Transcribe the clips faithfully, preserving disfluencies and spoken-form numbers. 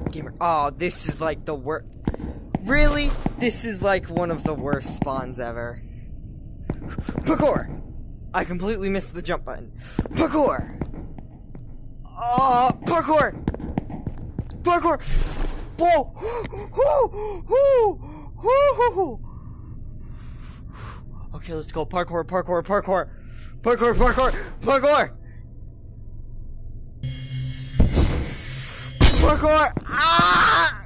Gamer. Oh, this is like the worst. Really? This is like one of the worst spawns ever. Parkour! I completely missed the jump button. Parkour! Oh, parkour! Parkour! Whoa! Okay, let's go. Parkour, parkour, parkour. Parkour, parkour, parkour! Parkour! Ah!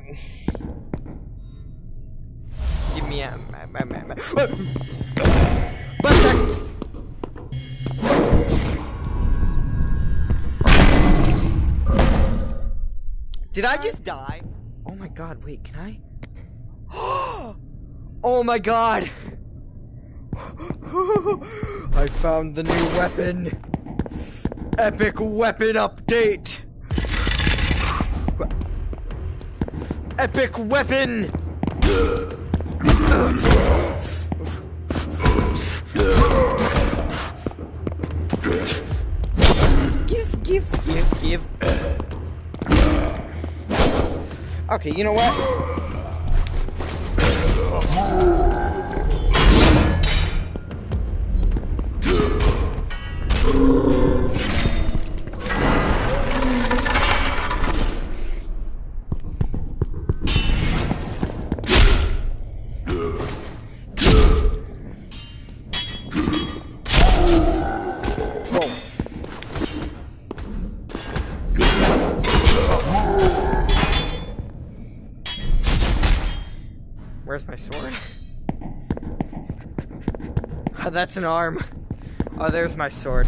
Give me a... Butt check! Did I just die? Oh my god, wait, can I? Oh my god! I found the new weapon! Epic weapon update! Epic weapon! Give, give, give, give. Okay, you know what? Where's my sword? Oh, that's an arm. Oh, there's my sword.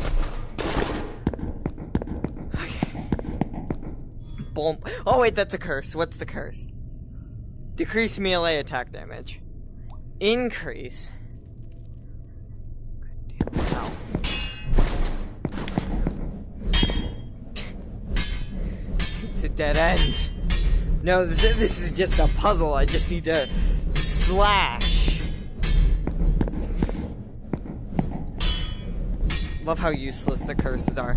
Okay. Boom. Oh, wait, that's a curse. What's the curse? Decrease melee attack damage. Increase. Ow. It's a dead end. No, this is, this is just a puzzle. I just need to slash. Love how useless the curses are.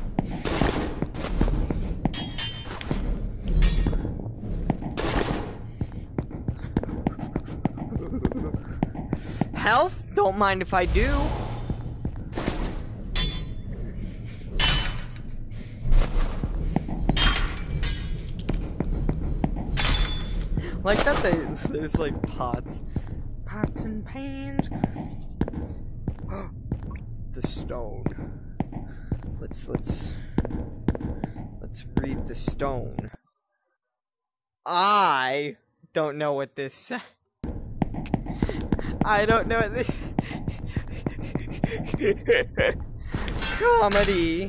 Health? Don't mind if I do. Like that they, there's like pots. Pots and pans. The stone. Let's let's let's read the stone. I don't know what this says. I don't know what this comedy.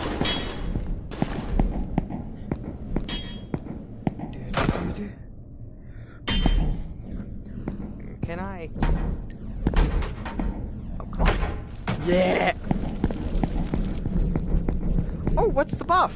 Can I? Oh, come on. Yeah! Oh, what's the buff?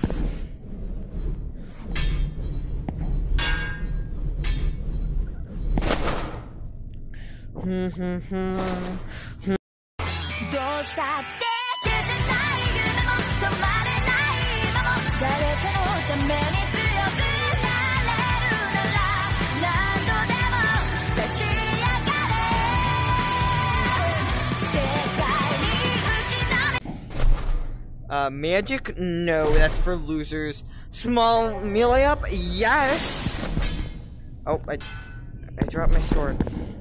Uh, magic? No, that's for losers. Small melee up? Yes! Oh, I, I dropped my sword.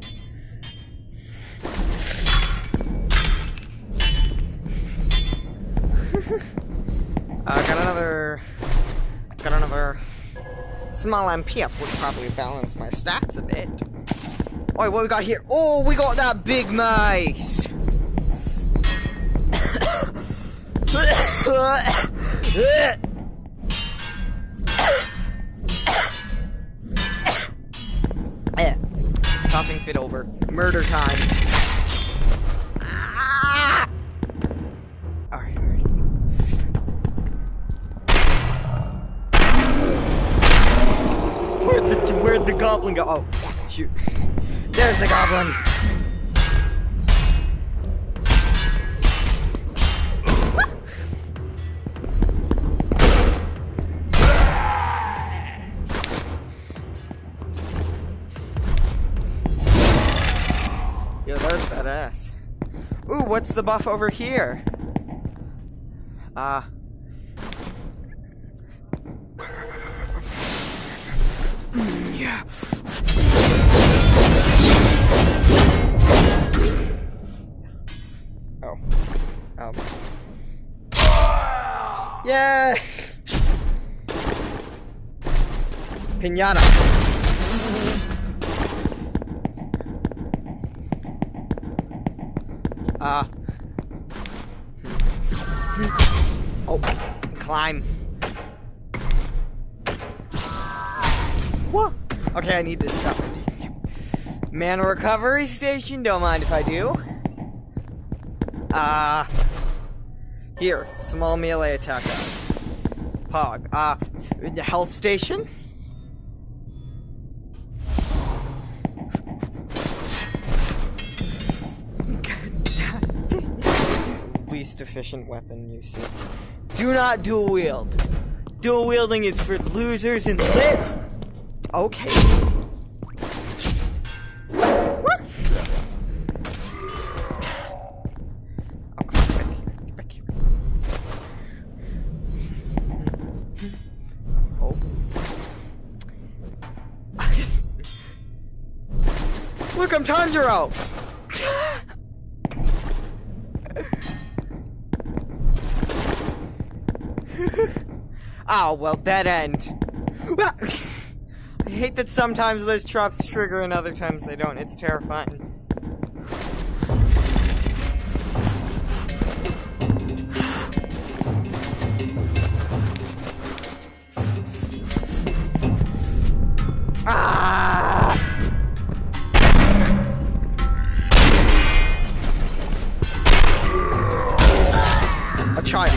uh, got another... Got another... Small M P up would probably balance my stats a bit. Oh, what we got here? Oh, we got that big mice! Coughing fit over. Murder time. Ah! Alright, alright. Where'd the, where'd the goblin go? Oh, shoot. There's the goblin. Badass. Ooh, what's the buff over here? Ah. Uh. Yeah. Oh. Um. Yeah. Pinata. Uh. Oh, climb. What? Okay, I need this stuff. Mana recovery station, don't mind if I do. Ah. Uh, here, small melee attack. Pog. Ah, uh, the health station. Least efficient weapon you see. Do not dual wield. Dual wielding is for losers and lits. Okay. What? Oh, come on, get back here. Get back here. Oh. Look, I'm Tanjiro! Oh, well, dead end. I hate that sometimes those traps trigger and other times they don't. It's terrifying. Ah! A child.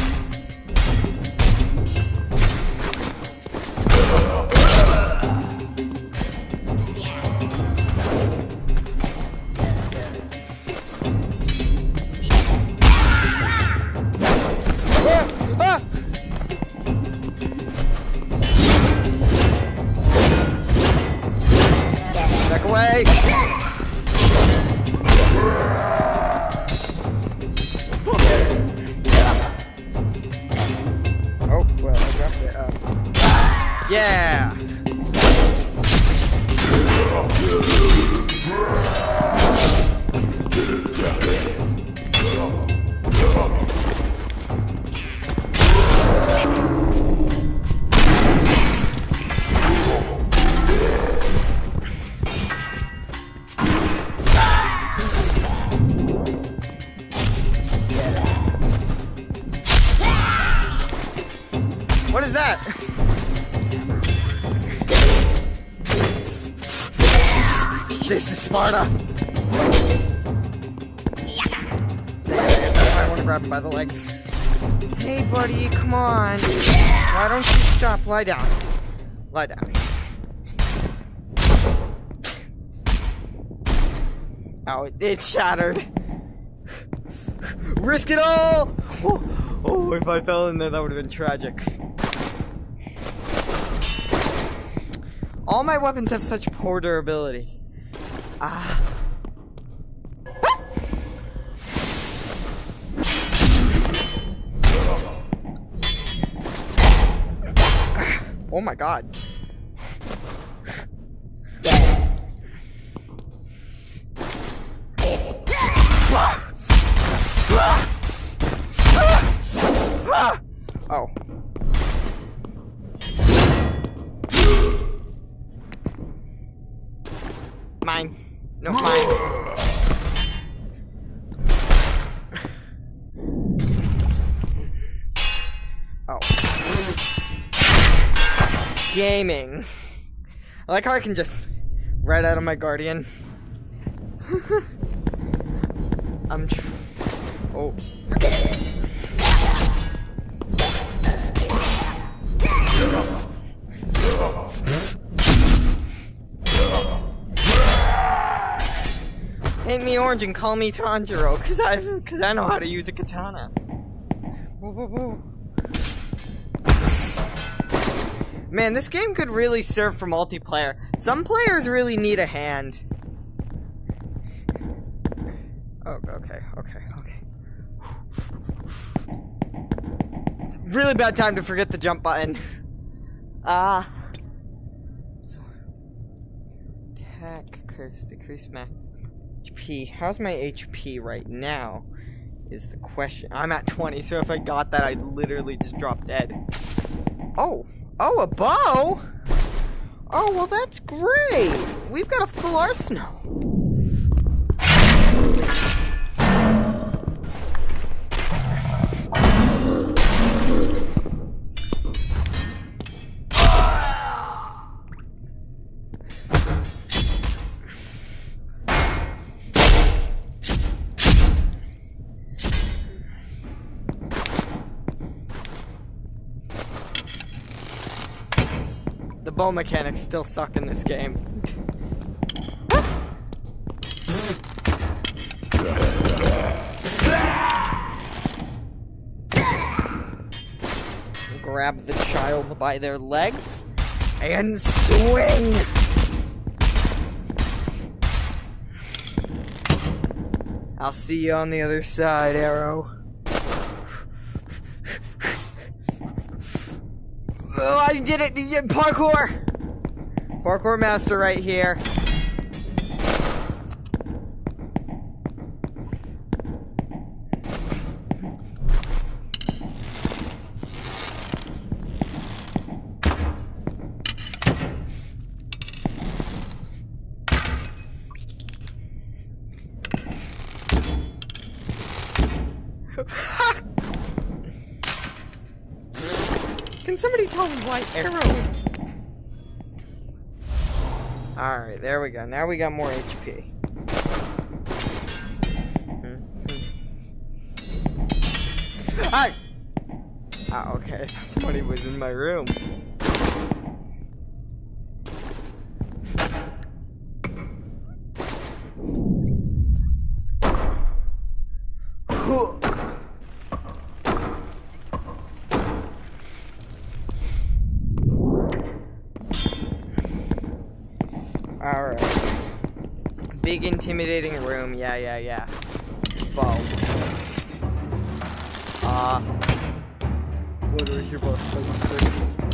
Back away! Oh, well, I dropped it. Uh, yeah! What is that? This is Sparta. I want to grab him by the legs. Hey, buddy, come on. Why don't you stop? Lie down. Lie down. Oh, it's shattered. Risk it all! Oh, oh, if I fell in there, that would have been tragic. All my weapons have such poor durability. Ah. Oh my god. Oh. Mine. No, mine. Oh. Gaming. I like how I can just right out of my Guardian. I'm tr- Oh. Paint me orange and call me Tanjiro, cause I, cause I know how to use a katana. Whoa, whoa, whoa. Man, this game could really serve for multiplayer. Some players really need a hand. okay, okay, okay. Really bad time to forget the jump button. Ah. So, attack, curse, decrease my H P. How's my H P right now? Is the question. I'm at twenty, so if I got that, I'd literally just drop dead. Oh, oh, a bow? Oh, well, that's great. We've got a full arsenal. The bow mechanics still suck in this game. Grab the child by their legs and swing. I'll see you on the other side, Arrow. Oh, I did it! Parkour! Parkour master right here. Can somebody tell me why Arrow? Alright, there we go. Now we got more H P. Ah! Ah, okay. I thought somebody was in my room. Alright. Big intimidating room. Yeah, yeah, yeah. Bow. Uh. What do we hear boss fight music?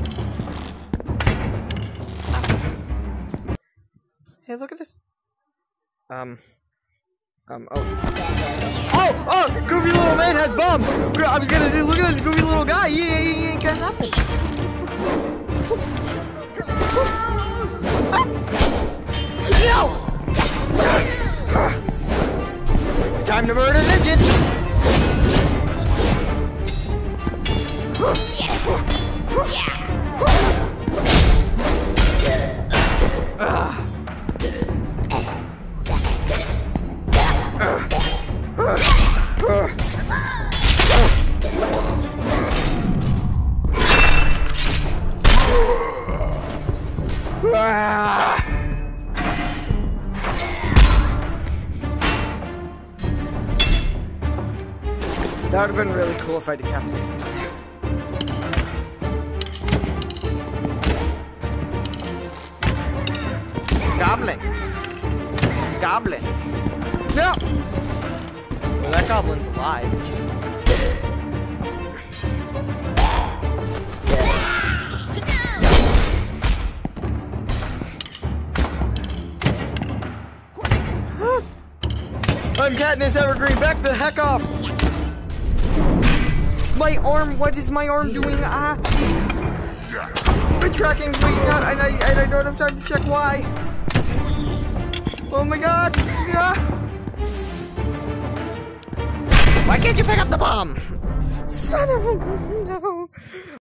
Hey, look at this. Um. Um, oh. Oh! Oh! Goofy little man has bombs! I was gonna say, look at this goofy little guy! He, he, he ain't got nothing! No! Time to murder midgets! That would have been really cool if I decapitated him. Goblin! Goblin! No! Well, that goblin's alive. I'm Katniss Evergreen, back the heck off! My arm, what is my arm doing? Ah! My tracking's waiting out, and I, and I don't have time to check why. Oh my god! Yeah! Why can't you pick up the bomb? Son of a... no!